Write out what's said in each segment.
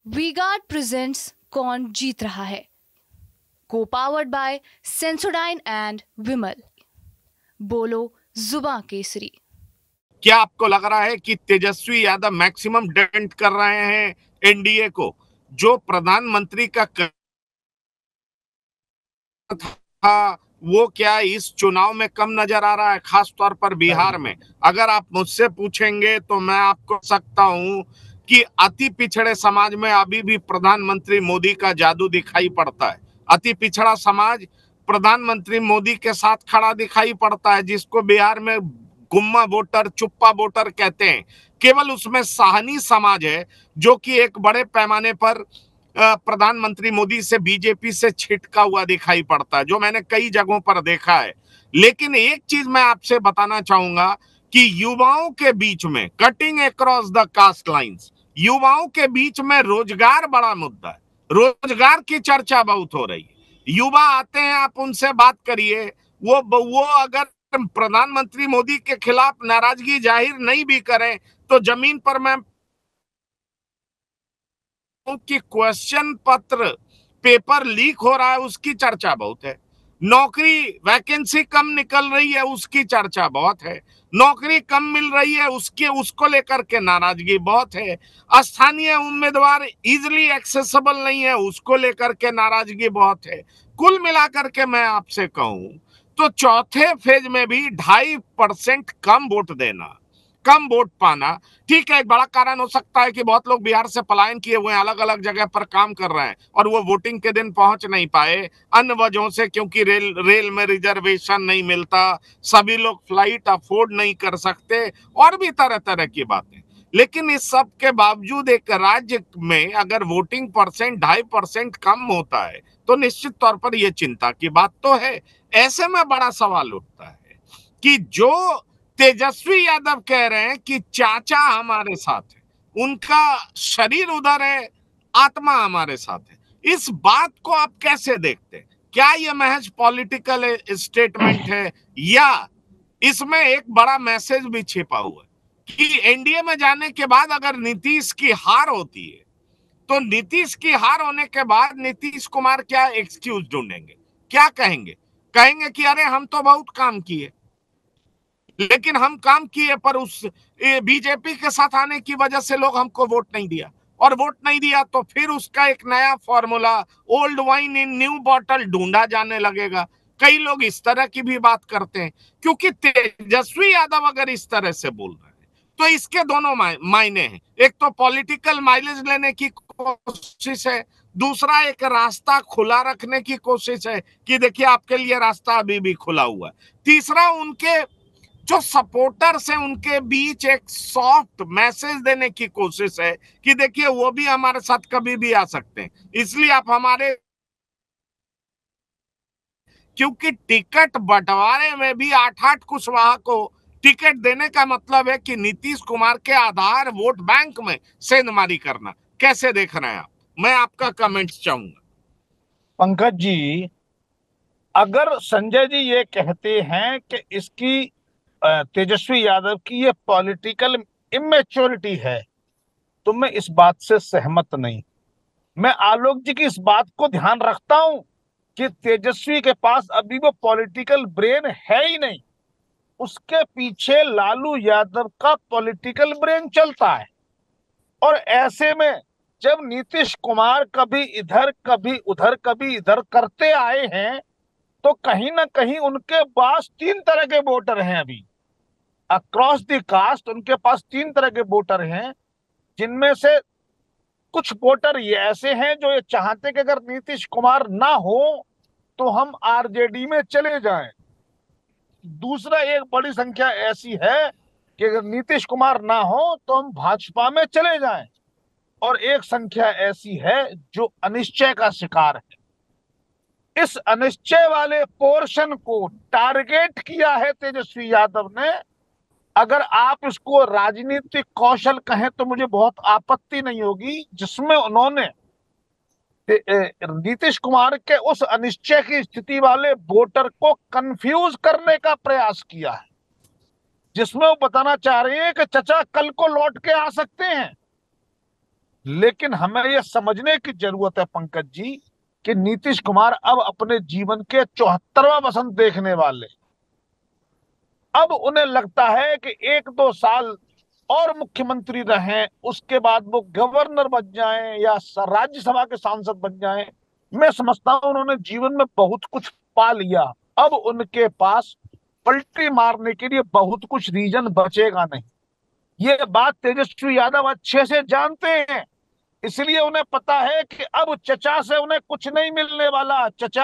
V-Guard presents कौन जीत रहा है, को powered by Sensodyne and Vimal. बोलो जुबां केसरी। क्या आपको लग रहा है कि तेजस्वी यादव मैक्सिमम डेंट कर रहे हैं एनडीए को? जो प्रधानमंत्री का था वो क्या इस चुनाव में कम नजर आ रहा है, खास तौर पर बिहार में? अगर आप मुझसे पूछेंगे तो मैं आपको सकता हूं कि अति पिछड़े समाज में अभी भी प्रधानमंत्री मोदी का जादू दिखाई पड़ता है। अति पिछड़ा समाज प्रधानमंत्री मोदी के साथ खड़ा दिखाई पड़ता है, जिसको बिहार में गुम्मा वोटर, चुप्पा वोटर कहते हैं। केवल उसमें साहनी समाज है जो कि एक बड़े पैमाने पर प्रधानमंत्री मोदी से, बीजेपी से छिटका हुआ दिखाई पड़ता है, जो मैंने कई जगहों पर देखा है। लेकिन एक चीज मैं आपसे बताना चाहूंगा कि युवाओं के बीच में, cutting across the caste lines, युवाओं के बीच में रोजगार बड़ा मुद्दा है। रोजगार की चर्चा बहुत हो रही है। युवा आते हैं, आप उनसे बात करिए, वो अगर प्रधानमंत्री मोदी के खिलाफ नाराजगी जाहिर नहीं भी करें तो जमीन पर मैं कि क्वेश्चन पत्र पेपर लीक हो रहा है उसकी चर्चा बहुत है। नौकरी वैकेंसी कम निकल रही है उसकी चर्चा बहुत है। नौकरी कम मिल रही है उसको लेकर के नाराजगी बहुत है। स्थानीय उम्मीदवार इजिली एक्सेसिबल नहीं है उसको लेकर के नाराजगी बहुत है। कुल मिलाकर के मैं आपसे कहूं तो चौथे फेज में भी 2.5% कम वोट देना, कम वोट पाना ठीक है। एक बड़ा कारण हो सकता है कि बहुत लोग बिहार से पलायन किए हुए अलग अलग जगह पर काम कर रहे हैं और वो वोटिंग के दिन पहुंच नहीं पाए अन्य वजहों से, क्योंकि रेल में रिजर्वेशन नहीं मिलता, सभी लोग फ्लाइट अफोर्ड नहीं कर सकते और भी तरह तरह की बातें। लेकिन इस सब के बावजूद एक राज्य में अगर वोटिंग परसेंट 2.5% कम होता है तो निश्चित तौर पर यह चिंता की बात तो है। ऐसे में बड़ा सवाल उठता है कि जो तेजस्वी यादव कह रहे हैं कि चाचा हमारे साथ है, उनका शरीर उधर है, आत्मा हमारे साथ है, इस बात को आप कैसे देखते हैं? क्या यह महज पॉलिटिकल स्टेटमेंट है या इसमें एक बड़ा मैसेज भी छिपा हुआ है कि एनडीए में जाने के बाद अगर नीतीश की हार होती है तो नीतीश की हार होने के बाद नीतीश कुमार क्या एक्सक्यूज ढूंढेंगे? क्या कहेंगे? कहेंगे कि अरे हम तो बहुत काम किए, लेकिन हम काम किए पर उस बीजेपी के साथ आने की वजह से लोग हमको वोट नहीं दिया, और वोट नहीं दिया तो फिर उसका एक नया formula, old wine in new bottle ढूंढा जाने लगेगा। कई लोग इस तरह की भी बात करते हैं, क्योंकि तेजस्वी यादव अगर इस तरह से बोल रहे हैं तो इसके दोनों मायने हैं। एक तो पॉलिटिकल माइलेज लेने की कोशिश है, दूसरा एक रास्ता खुला रखने की कोशिश है कि देखिए आपके लिए रास्ता अभी भी खुला हुआ है। तीसरा उनके जो सपोर्टर्स हैं उनके बीच एक सॉफ्ट मैसेज देने की कोशिश है कि देखिए वो भी हमारे साथ कभी भी आ सकते हैं, इसलिए आप हमारे, क्योंकि टिकट बंटवारे में भी 8-8 कुशवाहा को टिकट देने का मतलब है कि नीतीश कुमार के आधार वोट बैंक में सेंधमारी करना। कैसे देख रहे हैं आप? मैं आपका कमेंट चाहूंगा। पंकज जी, अगर संजय जी ये कहते हैं कि इसकी तेजस्वी यादव की ये पॉलिटिकल इमेच्योरिटी है तो मैं इस बात से सहमत नहीं। मैं आलोक जी की इस बात को ध्यान रखता हूं कि तेजस्वी के पास अभी वो पॉलिटिकल ब्रेन है ही नहीं, उसके पीछे लालू यादव का पॉलिटिकल ब्रेन चलता है। और ऐसे में जब नीतीश कुमार कभी इधर कभी उधर कभी इधर करते आए हैं तो कहीं ना कहीं उनके पास 3 तरह के वोटर हैं। अभी अक्रॉस द कास्ट उनके पास 3 तरह के वोटर हैं, जिनमें से कुछ वोटर ये ऐसे हैं जो ये चाहते कि अगर नीतीश कुमार ना हो तो हम आरजेडी में चले जाएं। दूसरा, एक बड़ी संख्या ऐसी है कि अगर नीतीश कुमार ना हो तो हम भाजपा में चले जाएं। और एक संख्या ऐसी है जो अनिश्चय का शिकार है। इस अनिश्चय वाले पोर्शन को टारगेट किया है तेजस्वी यादव ने। अगर आप इसको राजनीतिक कौशल कहें तो मुझे बहुत आपत्ति नहीं होगी, जिसमें उन्होंने नीतीश कुमार के उस अनिश्चय की स्थिति वाले वोटर को कंफ्यूज करने का प्रयास किया है, जिसमें वो बताना चाह रहे हैं कि चचा कल को लौट के आ सकते हैं। लेकिन हमें यह समझने की जरूरत है पंकज जी कि नीतीश कुमार अब अपने जीवन के 74वां वसंत देखने वाले। अब उन्हें लगता है कि 1-2 साल और मुख्यमंत्री रहें, उसके बाद वो गवर्नर बन जाएं या राज्यसभा के सांसद बन जाएं। मैं समझता हूं उन्होंने जीवन में बहुत कुछ पा लिया, अब उनके पास पलटी मारने के लिए बहुत कुछ रीजन बचेगा नहीं। ये बात तेजस्वी यादव अच्छे से जानते हैं, इसलिए उन्हें पता है कि अब चचा से उन्हें कुछ नहीं मिलने वाला। चचा,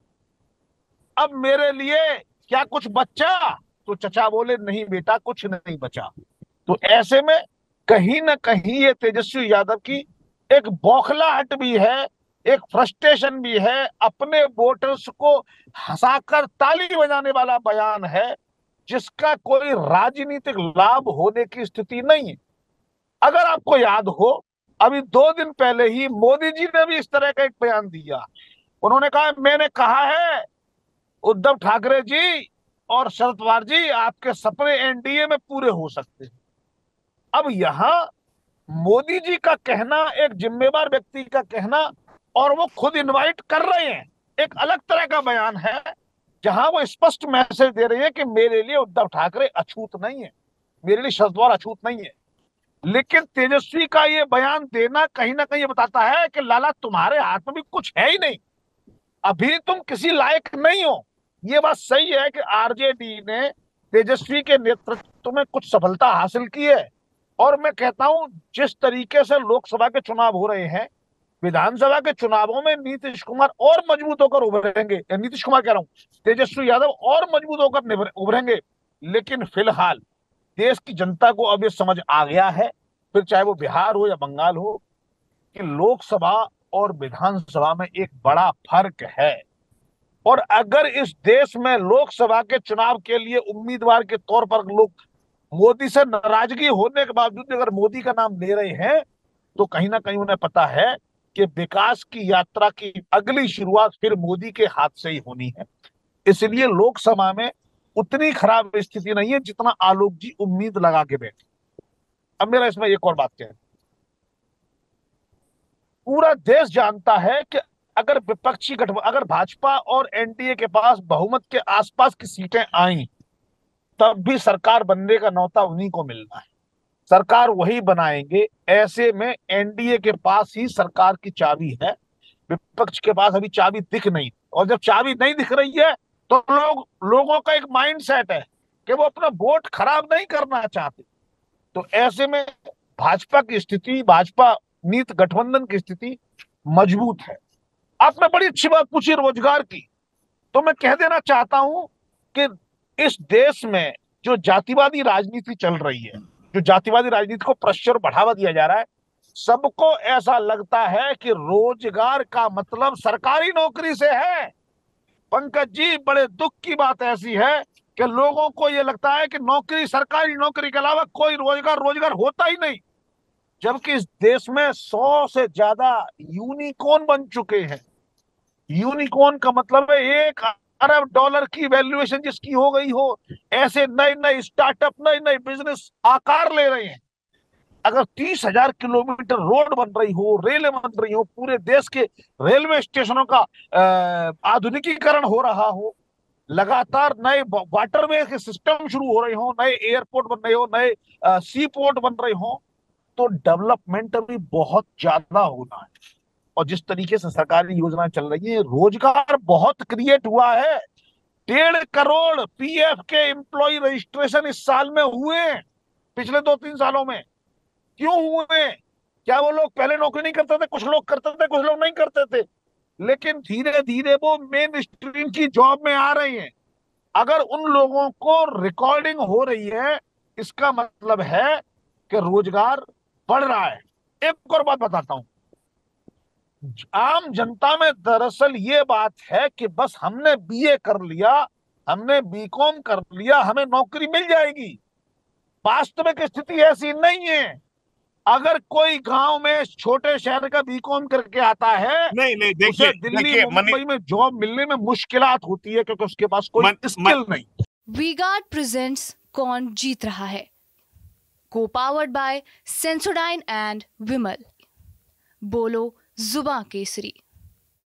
अब मेरे लिए क्या कुछ बचा? तो चचा बोले, नहीं बेटा, कुछ नहीं बचा। तो ऐसे में कहीं ना कहीं ये तेजस्वी यादव की एक बौखलाहट भी है, एक फ्रस्ट्रेशन भी है, अपने वोटर्स को हंसाकर ताली बजाने वाला बयान है जिसका कोई राजनीतिक लाभ होने की स्थिति नहीं है। अगर आपको याद हो, अभी 2 दिन पहले ही मोदी जी ने भी इस तरह का एक बयान दिया। उन्होंने कहा, मैंने कहा है उद्धव ठाकरे जी और शरद पवार जी, आपके सपने एनडीए में पूरे हो सकते हैं। अब यहां मोदी जी का कहना, एक जिम्मेदार व्यक्ति का कहना, और वो खुद इनवाइट कर रहे हैं, एक अलग तरह का बयान है जहां वो स्पष्ट मैसेज दे रहे हैं कि मेरे लिए उद्धव ठाकरे अछूत नहीं है, मेरे लिए शरद पवार अछूत नहीं है। लेकिन तेजस्वी का ये बयान देना कहीं ना कहीं बताता है कि लाला, तुम्हारे हाथ में भी कुछ है ही नहीं, अभी तुम किसी लायक नहीं हो। ये बात सही है कि आरजेडी ने तेजस्वी के नेतृत्व में कुछ सफलता हासिल की है, और मैं कहता हूं जिस तरीके से लोकसभा के चुनाव हो रहे हैं, विधानसभा के चुनावों में नीतीश कुमार और मजबूत होकर उभरेंगे, नीतीश कुमार कह रहा हूं, तेजस्वी यादव और मजबूत होकर उभरेंगे। लेकिन फिलहाल देश की जनता को अब ये समझ आ गया है, फिर चाहे वो बिहार हो या बंगाल हो, कि लोकसभा और विधानसभा में एक बड़ा फर्क है। और अगर इस देश में लोकसभा के चुनाव के लिए उम्मीदवार के तौर पर लोग मोदी से नाराजगी होने के बावजूद अगर मोदी का नाम ले रहे हैं, तो कहीं ना कहीं उन्हें पता है कि विकास की यात्रा की अगली शुरुआत फिर मोदी के हाथ से ही होनी है। इसलिए लोकसभा में उतनी खराब स्थिति नहीं है जितना आलोक जी उम्मीद लगा के बैठे। अब मेरा इसमें एक और बात क्या है, पूरा देश जानता है कि अगर विपक्षी गठबंधन, अगर भाजपा और एनडीए के पास बहुमत के आसपास की सीटें आई, तब भी सरकार बनने का न्योता उन्हीं को मिलना है, सरकार वही बनाएंगे। ऐसे में एनडीए के पास ही सरकार की चाबी है, विपक्ष के पास अभी चाबी दिख नहीं। और जब चाबी नहीं दिख रही है तो लोगों का एक माइंड सेट है कि वो अपना वोट खराब नहीं करना चाहते। तो ऐसे में भाजपा की स्थिति, भाजपा नीत गठबंधन की स्थिति मजबूत है। आपने बड़ी अच्छी बात पूछी रोजगार की, तो मैं कह देना चाहता हूं कि इस देश में जो जातिवादी राजनीति चल रही है, जो जातिवादी राजनीति को प्रेशर बढ़ावा दिया जा रहा है, सबको ऐसा लगता है कि रोजगार का मतलब सरकारी नौकरी से है। पंकज जी, बड़े दुख की बात ऐसी है कि लोगों को यह लगता है कि नौकरी, सरकारी नौकरी के अलावा कोई रोजगार होता ही नहीं, जबकि इस देश में 100 से ज्यादा यूनिकॉर्न बन चुके हैं। यूनिकॉर्न का मतलब है $1 अरब की वैल्यूएशन जिसकी हो गई हो, ऐसे नए नए स्टार्टअप, नए नए बिजनेस आकार ले रहे हैं। अगर 30,000 किलोमीटर रोड बन रही हो, रेल बन रही हो, पूरे देश के रेलवे स्टेशनों का आधुनिकीकरण हो रहा हो, लगातार नए वाटरवे के सिस्टम शुरू हो रहे हो, नए एयरपोर्ट बन रहे हो, नए सी पोर्ट बन रहे हो, तो डेवलपमेंट भी बहुत ज्यादा होना है। और जिस तरीके से सरकारी योजनाएं चल रही है, रोजगार बहुत क्रिएट हुआ है। 1.5 करोड़ पीएफ के एम्प्लॉय रजिस्ट्रेशन इस साल में हुए, पिछले 2-3 सालों में। क्यों हुए? क्या वो लोग पहले नौकरी नहीं करते थे? कुछ लोग करते थे, कुछ लोग नहीं करते थे, लेकिन धीरे धीरे वो मेन स्ट्रीम की जॉब में आ रही हैं। अगर उन लोगों को रिकॉर्डिंग हो रही है, इसका मतलब है कि रोजगार बढ़ रहा है। एक और बात बताता हूं, आम जनता में दरअसल ये बात है कि बस हमने बीए कर लिया, हमने बीकॉम कर लिया, हमें नौकरी मिल जाएगी। वास्तविक स्थिति ऐसी नहीं है। अगर कोई गांव में छोटे शहर का बीकॉम करके आता है, नहीं उसे दिल्ली मुंबई में जॉब मिलने में मुश्किलात होती है, क्योंकि उसके पास कोई स्किल नहीं। वी-गार्ड प्रेजेंट्स कौन जीत रहा है, को powered by Sensodyne and Vimal. बोलो जुबां केसरी।